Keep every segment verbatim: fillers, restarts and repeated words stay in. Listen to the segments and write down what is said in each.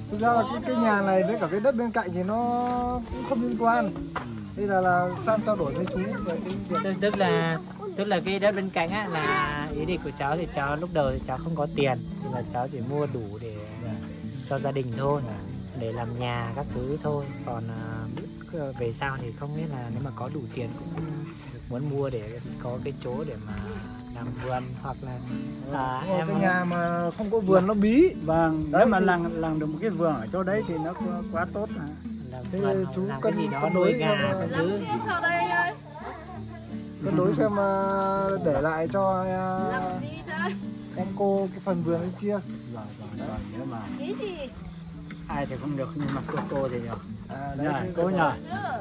Thực ra là cái, cái nhà này với cả cái đất bên cạnh thì nó cũng không liên quan. Đây là là San trao đổi với chú về cái việc. Tức là tức là cái đất bên cạnh á là ý định của cháu thì cháu lúc đầu thì cháu không có tiền, thì là cháu chỉ mua đủ để cho gia đình thôi, để làm nhà các thứ thôi. Còn uh, về sau thì không biết là nếu mà có đủ tiền cũng muốn mua để có cái chỗ để mà làm vườn, hoặc là à, em cái em nhà mà không có vườn nó bí. Vâng, nếu mà làm làm được một cái vườn ở chỗ đấy thì nó quá, quá tốt mà. làm Thế vườn chú làm cân- cái gì đó cân nuôi đối gà em, các thứ. Cân đối xem uh, để lại cho uh, em cô cái phần vườn bên kia. Vâng, vâng, vâng, nếu mà ai thì không được nhưng mà cô cô thì được. À, đấy, Nhờ, thế cô nhờ.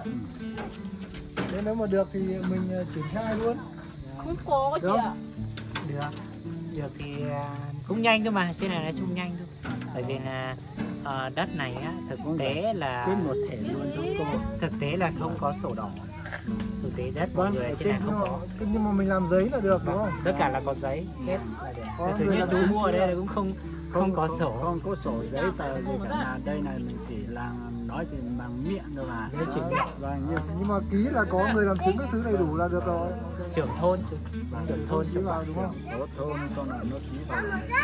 Thế nếu mà được thì mình uh, triển khai luôn. Không có chị Được. ạ. Được, được thì à, cũng nhanh thôi mà, trên này nói chung nhanh thôi. Bởi vì là à, đất này á, thực tế là Trên một thể luôn chúng cô. thực tế là không có sổ đỏ. Thực tế đất Vâng, mọi người ở trên này nhưng không mà, có. nhưng mà mình làm giấy là được đúng không? Tất cả là có giấy hết là được. Có Thực sự người như làm chú chứng mua ở đây là cũng không không có sổ. Không có sổ giấy tờ gì cả, là đây này mình chỉ là nói chỉ bằng miệng thôi mà. Nếu chỉ Vâng, như Nhưng mà ký là có người làm chứng các thứ đầy đủ là được rồi. trưởng thôn chứ, trưởng thôn Ký chứ. vào đúng không? số thôn sau này nó ký vào.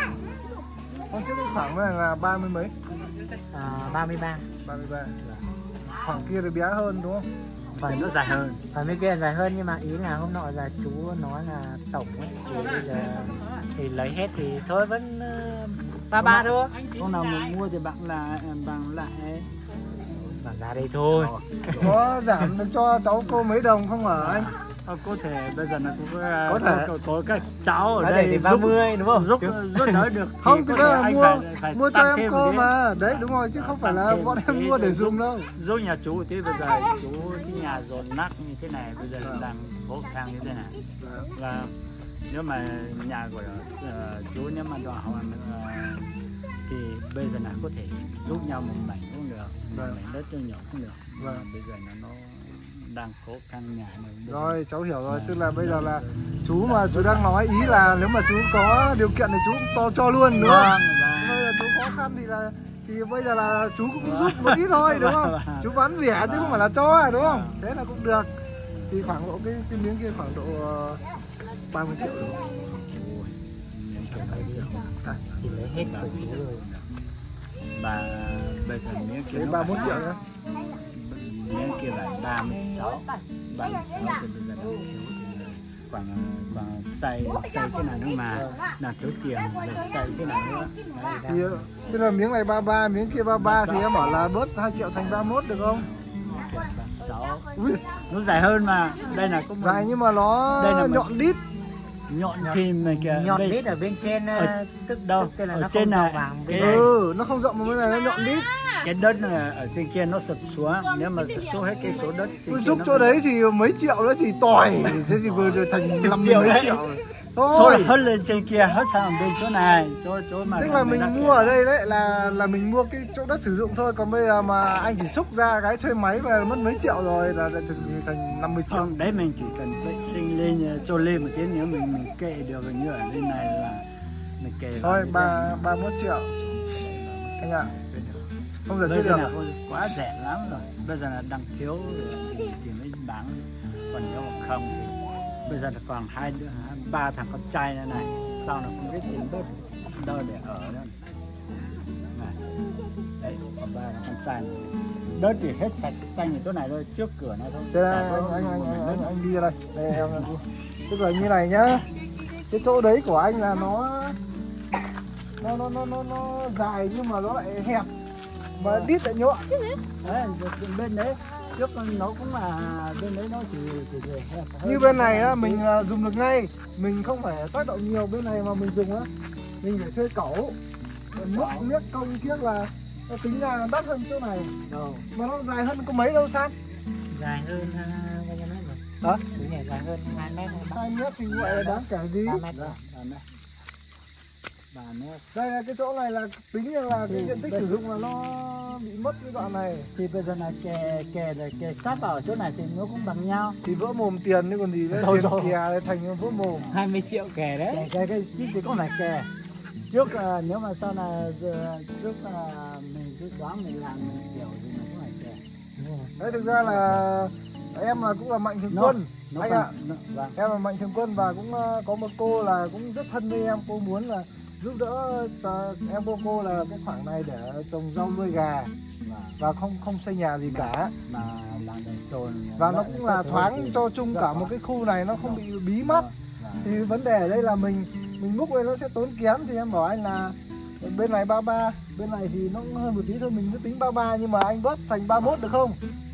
Hôm trước cái khoảng này là ba mươi mấy? À, ba mươi ba. ba mươi ba. Khoảng kia thì bé hơn đúng không? Phải nó dài hơn. Còn bên kia dài hơn, nhưng mà ý là hôm nọ là chú nói là tổng ấy, thì bây giờ thì lấy hết thì thôi vẫn ba ba thôi. Hôm nào mình mua thì bạn là bằng lại. Bằng ra đây thôi. Có giảm cho cháu cô mấy đồng không hả anh? Ờ, có thể bây giờ là cũng có, Có thể. có, có các cháu ở Ở đây đây thì giúp- ba mươi đúng không? giúp giúp đỡ được. Thì Không, có thực thể ra là anh mua phải, phải mua cho tăng em thêm cô một tí. mà. Đấy đúng rồi chứ không phải là Tăng thêm bọn một em tí mua để giúp- dùng đâu. Giúp nhà chú thì bây giờ chú cái nhà dồn nát như thế này bây giờ đang khó khăn như thế này. Và nếu mà nhà của uh, chú nếu mà đòi hỏi uh, thì bây giờ là có thể giúp nhau một mảnh cũng được, một Vâng. mảnh đất cho nhỏ cũng được. Vâng. Bây giờ là nó đang khó khăn nhà này. Rồi cháu hiểu rồi, tức là bây giờ là chú mà chú đang nói ý là nếu mà chú có điều kiện thì chú cũng to cho luôn đúng không? Vâng, vâng. Bây giờ chú khó khăn thì là thì bây giờ là chú cũng giúp một ít thôi đúng không? Chú bán rẻ chứ không phải là cho đúng không? Thế là cũng được. Thì khoảng độ cái cái miếng kia khoảng độ uh, ba mươi triệu đúng không? À, Thì lấy hết của chú rồi. Và bây giờ miếng kia đấy nó ba mươi phải- mốt triệu nhá. miếng kia là ba mươi sáu, ba mươi sáu thì bây giờ đang thiếu thì khoảng khoảng xây xây cái này nữa mà là thiếu tiền để xây cái này nữa. Đấy, Thì tức là miếng này ba mươi ba, miếng kia ba mươi ba thì em bảo là bớt hai triệu thành ba mươi mốt được không? ba mươi sáu. Ui, Nó dài hơn mà đây là có một dài nhưng mà nó Đây là mình- nhọn đít. nhọn kim này kìa. Nhọn Đây- đít ở bên trên Ở- tức đâu? tức là Ở nó trên không này, màu vàng cái- bên này. Ừ, nó không rộng mà bên này nó nhọn đít. cái đất này ở trên kia nó sụp xuống, nếu mà sụp xuống hết cái số đất trên Tôi kia giúp nó chỗ mới- đấy thì mấy triệu đó thì tỏi. Thế thì vừa rồi thành năm mươi triệu mấy đấy. triệu. số là Thôi. hết lên trên kia hết sang bên chỗ này chỗ chỗ mà Tức là mình đã mua ở đây đấy là là mình mua cái chỗ đất sử dụng thôi, còn bây giờ mà anh chỉ xúc ra cái thuê máy và mất mấy triệu rồi là lại thành thành năm mươi triệu. không, đấy mình chỉ cần vệ sinh lên cho lên một tí nữa mình mình kệ được rồi, như ở bên này là mình kệ vào Thôi như ba thế. ba mươi mốt triệu anh ạ. Không giải Bây quyết giờ được. là quá rẻ lắm rồi, bây giờ là đang thiếu thì thì mới bán, còn nếu mà không thì bây giờ là còn hai đứa ba thằng con trai này này sau này không biết tìm đất đâu để ở nữa này. Đấy còn ba thằng con trai này. Đất thì hết sạch xanh ở chỗ này thôi, trước cửa này thôi. Thế Chả là có anh anh anh anh, đất. anh, anh đi ra đây. Đây em là đi. Tức là như này nhá. Cái chỗ đấy của anh là nó nó nó nó nó, nó dài nhưng mà nó lại hẹp. Mà đít lại nhọn. Đấy, bên đấy trước nó cũng là bên đấy nó chỉ chỉ, chỉ hẹp hơn. Như bên này á mình à, dùng được ngay, mình không phải tác động nhiều, bên này mà mình dùng á mình phải thuê cẩu. Mức miếc công kiếc là nó tính ra là đắt hơn chỗ này. Đâu. Mà nó dài hơn có mấy đâu San? Dài hơn uh, bao nhiêu mét rồi? Hả? Cái này dài hơn hai mét hay ba hai mét thì gọi là đáng kể gì? mét rồi. Bà mẹ. Bà mẹ. Đây là cái chỗ này là tính ra là cái diện tích sử dụng là nó bị mất cái đoạn này. Thì bây giờ là kè kè là kè sát vào chỗ này thì nó cũng bằng nhau. Thì vỡ mồm tiền chứ còn gì nữa, Rồi tiền rồi. kìa lại thành vỡ mồm. hai mươi triệu kẻ đấy. Kè cái cái cái gì cũng phải kè. Trước à, nếu mà sau này giờ, trước là mình cứ Quán mình làm kiểu gì mà cũng phải trẻ. Đấy, thực ra là em là cũng là mạnh thường quân Nó anh còn, ạ. nó, vâng. Em là mạnh thường quân và cũng uh, có một cô là cũng rất thân với em. Cô muốn là giúp đỡ uh, em cô cô là cái khoảng này để trồng rau nuôi gà Vâng. và không không xây nhà gì cả. Mà làm đường tồn Và nó cũng là thoáng cho chung cả một cái khu này, nó không bị bí mắt. Thì vấn đề ở đây là mình mình múc lên nó sẽ tốn kém. Thì em bảo anh là bên này ba ba, bên này thì nó cũng hơn một tí thôi, mình cứ tính ba ba nhưng mà anh bớt thành ba mốt được không?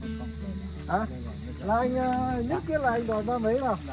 À, là anh uh, nhất quyết là anh đòi ba mấy nào?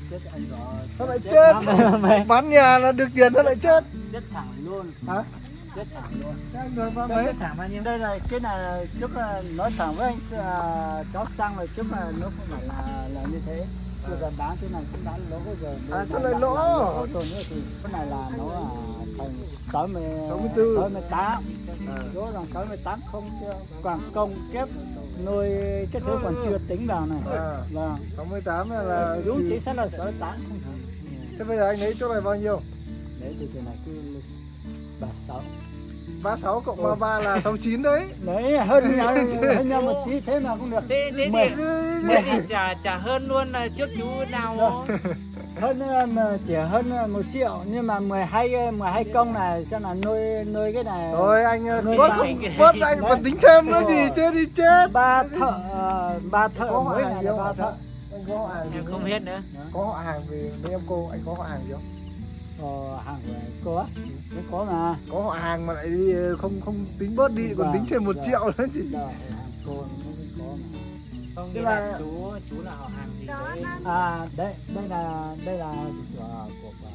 Nó lại chết. Bán nhà là được tiền nó lại chết. Chết thẳng luôn. Hả? Chết thẳng luôn. Thế anh đòi ba mấy? thẳng bao nhiêu? Đây là cái này là trước là nói thẳng với anh à, cháu xăng là trước là nó không phải là là như thế. Bây giờ bán cái này cũng bán lỗ bây giờ. À, sao lại lỗ? Lỗ tồn nữa thì cái này là nó là thành sáu mươi tư, sáu mươi tám. À. Lỗ rằng sáu mươi tám không chưa. Còn công kép nuôi cái thứ còn chưa tính vào này. À. Vâng. sáu mươi tám là, là đúng chỉ sẽ là sáu mươi tám không hả? Thế bây giờ anh lấy chỗ này bao nhiêu? Đấy thì này cứ ba mươi sáu. ba mươi sáu cộng ba ba là sáu mươi chín đấy. Đấy hơn nhau hơn nhau một tí thế mà cũng được. Thế thế Mười. thì thế thì trả trả hơn luôn là trước chú nào. Hơn mà chỉ hơn một triệu nhưng mà mười hai mười hai công này xem là nuôi nuôi cái này. Rồi anh nuôi bớt ba- không bớt anh còn tính thêm nữa thì chết đi chết. ba thợ ba thợ Có họ mỗi hàng ngày gì là không? ba thợ. Anh có họ hàng gì Em không biết nữa. Có họ hàng về với em cô, anh có họ hàng gì không? Ờ, hàng của cô á, mới có mà. Có họ hàng mà lại đi không không tính bớt đi còn Vâng, tính thêm một vâng. triệu nữa thì. Đó, hàng cô nó mới có mà. Không Thế nghĩa là- là chú chú là họ hàng gì đấy. À đây đây là đây là của của, của,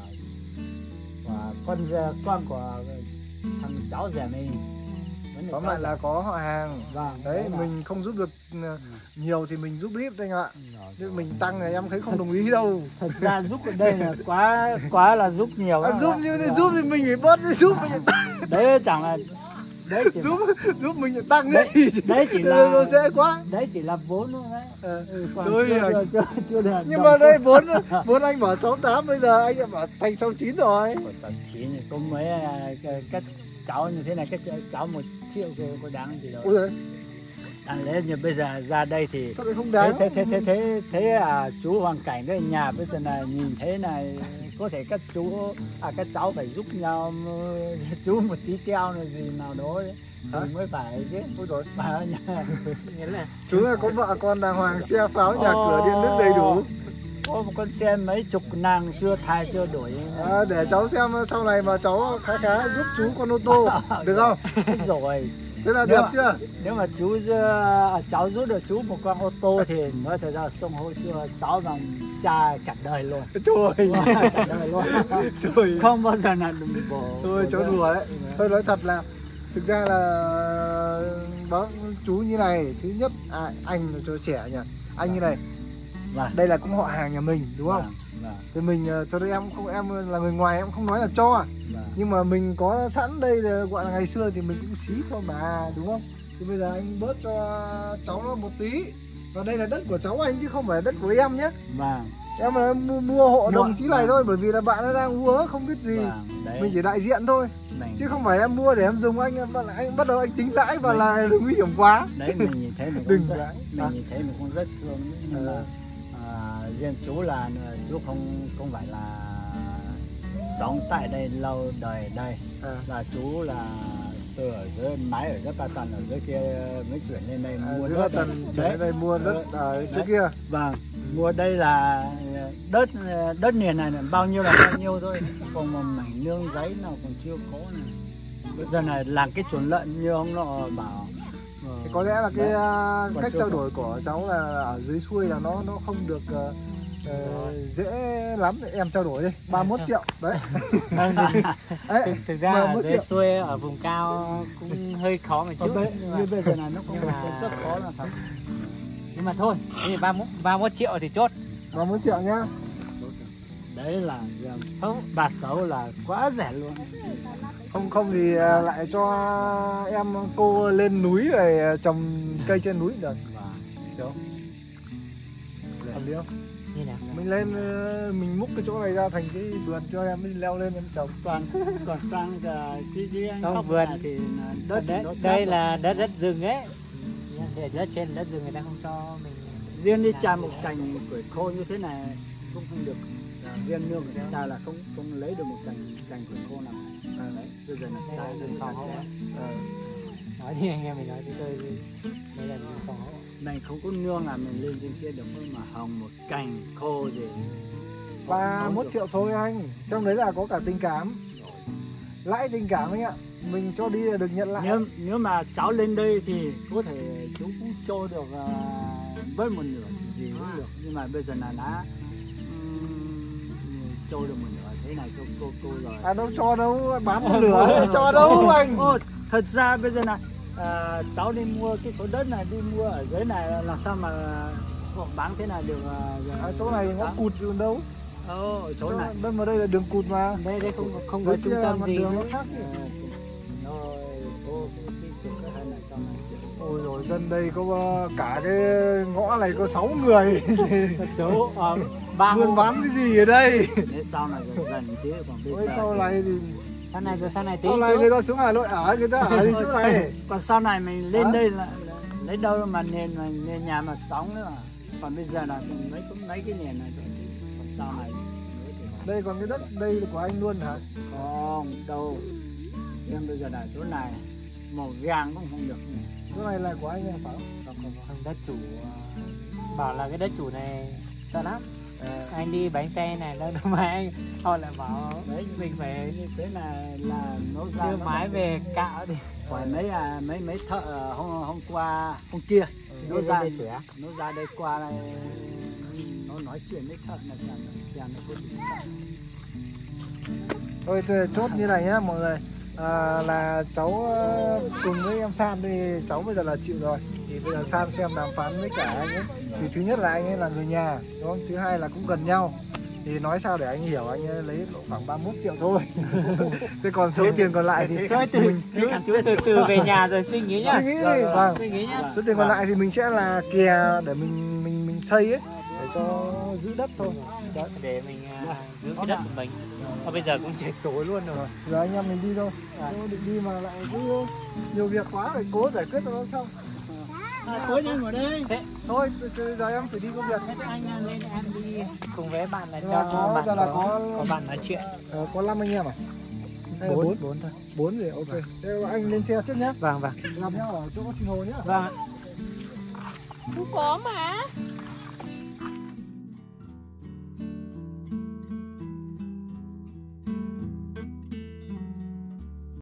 của con rể- con của thằng cháu rể mình. Vấn đề Tóm cháu lại là có họ hàng. Vâng, Đấy, là- mình không giúp được uh, nhiều thì mình giúp ít anh ạ. Rồi, Nhưng rồi. mình tăng thì em thấy không đồng ý đâu. Thật ra giúp ở đây là quá quá là giúp nhiều À, lắm giúp ạ. như thế Vâng. giúp thì mình phải bớt đi, giúp mình phải tăng. Đấy chẳng là đấy chỉ giúp giúp mình phải tăng Đấy- đấy. đấy chỉ là- nó dễ quá. đấy chỉ là vốn thôi đấy. Ờ. Ừ, còn Thôi chưa, à. chưa, chưa, chưa được Nhưng đồng mà đây tiền. vốn vốn anh bảo sáu tám, bây giờ anh đã bảo thành sáu chín rồi. Của sáu chín thì có mấy à, cái, cái cháu như thế này, cái cháu một triệu thì có đáng gì đâu. Ôi giời, Đáng lẽ như bây giờ ra đây thì sao lại không thế đáng? thế thế thế thế, thế à, chú hoàn cảnh cái nhà bây giờ là nhìn thế này có thể các chú à các cháu phải giúp nhau chú một tí keo này gì nào đó đấy. Hả? Thì mới phải chứ. Ôi rồi, Mà nhà Nghĩa là chú là có vợ con đàng hoàng, xe pháo, nhà Ờ. cửa, điện nước đầy đủ. có một con xe mấy chục nàng chưa thay chưa đổi. À, để cháu xem sau này mà cháu khá khá giúp chú con ô tô, được không? Rồi Thế là Nếu đẹp mà- chưa? nếu mà chú uh, cháu giúp được chú một con ô tô thì nói thật ra sông hô chưa cháu bằng cha cả đời luôn. Thôi, Cả đời luôn. thôi, Không bao giờ là đừng bỏ. thôi cháu đùa đấy. Tôi nói thật là thực ra là báo chú như này, thứ nhất à, anh là cho trẻ nhỉ, anh như này, Vâng. đây là cũng họ hàng nhà mình đúng không? Vâng. Thì mình ờ, cho nên em không em là người ngoài em không nói là cho, Vâng. nhưng mà mình có sẵn đây là gọi là ngày xưa thì mình cũng xí cho mà đúng không? Thì bây giờ anh bớt cho cháu nó một tí, và đây là đất của cháu anh chứ không phải đất của em nhé. Vâng. Em là mua, mua hộ Mua- đồng chí này vâng. thôi, bởi vì là bạn nó đang uớ không biết gì, Vâng. Đấy. mình chỉ đại diện thôi, Mình- chứ không phải em mua để em dùng. Anh anh bắt đầu anh tính lãi và là nguy hiểm quá. đấy mình nhìn thấy mình Đừng cũng rất, vậy. mình À. nhìn thấy mình cũng rất thương đấy. Nhưng Ờ. mà à, riêng chú là chú không không phải là sống tại đây lâu đời ở đây, À, là chú là từ ở dưới mái ở dưới Ba Tần ở dưới kia mới chuyển lên đây à, mua giữa đất. tần Đấy. trở đây mua đất ở trước Đấy. kia. Vâng, mua đây là đất đất nền này là bao nhiêu là bao nhiêu thôi, còn một mảnh nương giấy nào còn chưa có này. Bây giờ này làm cái chuồng lợn như ông nọ bảo. ờ, Thì có lẽ là cái đấy. à, Còn cách chưa trao có. đổi của cháu là ở dưới xuôi là nó nó không được ờ, ờ, dễ lắm. Em trao đổi đi ba mươi mốt triệu đấy. Vâng, thì- Đấy, thực, thực ra ba mươi ở mốt dưới triệu. xuôi ở vùng cao cũng hơi khó một Ờ, chút, bây- nhưng mà, như bây giờ này nó cũng nhưng mà- rất khó là thật. nhưng mà thôi thì ba mươi mốt triệu thì chốt. ba mươi mốt triệu nhá. Đấy là không bà xấu là quá rẻ luôn. Không không thì à, lại cho em cô lên núi rồi trồng cây trên núi được. Và Hiểu? Hợp lý không? Như nào? Mình lên ờ, mình múc cái chỗ này ra thành cái vườn cho em đi leo lên em trồng. Còn còn sang cái cái cái anh Không, khóc vườn. này thì đất Đây, nó đây chát là đất đất rừng ấy. Để đất trên đất rừng người ta không cho mình. rồi. Riêng đi chặt một cành củi khô như thế này cũng không được. À, riêng nương của chúng ta là không không lấy được một cành cành củi khô nào. À, đấy, bây giờ là sai rừng đường phòng chặt hộ. chẽ. Ờ. Nói thì anh em mình nói thì tôi đây là rừng phòng hộ. Này không có nương là mình lên trên kia được mà hồng một cành khô gì. ba mươi mốt triệu thôi anh. Trong đấy là có cả tình cảm. Lãi tình cảm anh ạ. Mình cho đi là được nhận lại. Nếu nếu mà cháu lên đây thì có thể chú cũng trôi được uh, với một nửa thì gì cũng được, nhưng mà bây giờ là đã um, trôi được một nửa thế này cho cô cô rồi. À đâu cho đâu, bán một nửa cho đâu anh. Ô, thật ra bây giờ là à, cháu đi mua cái số đất này, đi mua ở dưới này là sao mà họ bán thế này được? Uh, À, chỗ này nó cụt luôn đâu. Ồ, ở chỗ này. Bên mà đây là đường cụt mà. Đây đây không không có trung tâm gì. Đường nó khác chứ. Rồi, cô cái chỗ cái hai này sao này? Ôi rồi dân đây có cả cái ngõ này có sáu người. Số uh, ba Buôn bán cái gì ở đây? Nếu sau này rồi dần chứ còn bây Ôi giờ sau này thì sau này rồi sau này tí sau này người ta xuống Hà Nội ở, người ta ở đi chỗ này. còn sau này mình lên Hả? đây là, là lấy đâu mà nền mà nền nhà mà sống nữa mà. Còn bây giờ là mấy mấy cái nền này rồi còn sau này nữa thì Đây còn cái đất đây là của anh luôn hả? không đâu. Nhưng bây giờ là chỗ này màu vàng cũng không được. Chỗ này là của anh hay phải không? không không không đất chủ uh, bảo là cái đất chủ này sợ lắm. À, Anh đi bánh xe này đâu mà anh họ lại bảo Đấy, mình phải như thế này là nó ra đưa nó mái về cạo đi. hỏi mấy à, mấy mấy thợ ờ, hôm hôm qua hôm kia nó Đi- ra đi- đi sửa. nó ra đây qua này nó nói chuyện với thợ là xem xem nó có bị sao. thôi thì chốt như này nhá mọi người. À, là cháu ờ, cùng với em San thì cháu bây giờ là chịu rồi. Thì bây giờ San xem đàm phán với cả anh ấy. Thì thứ nhất là anh ấy là người nhà, đúng không? Thứ hai là cũng gần nhau. Thì nói sao để anh hiểu, anh ấy lấy khoảng ba mươi mốt triệu thôi. Thế còn số tiền còn lại thì Thôi từ mình chú, chú từ từ về nhà rồi suy nghĩ nhá. suy nghĩ đi. Vâng. Suy nghĩ nhá. Số tiền còn lại thì mình sẽ là kè để mình mình mình xây ấy, để cho giữ đất thôi. Đó, để mình uh, giữ cái đất của mình. Và bây giờ cũng trời tối luôn rồi. Giờ anh em mình đi thôi. À. Đâu định đi mà lại cứ nhiều việc quá phải cố giải quyết cho nó xong. À, tối đi vào đây. Thế, Thôi từ giờ em phải đi công việc. thế anh uh, lên em đi cùng với bạn là Nhưng cho mà có- bạn giờ là có, có- có bạn nói chuyện. Ờ, có năm anh em à? Hay là Bốn, bốn? bốn thôi. Bốn rồi, ok. Thế anh lên xe trước nhé. Vâng vâng. Gặp nhau ở chỗ sinh hồ nhé. Vâng ạ. Không có mà.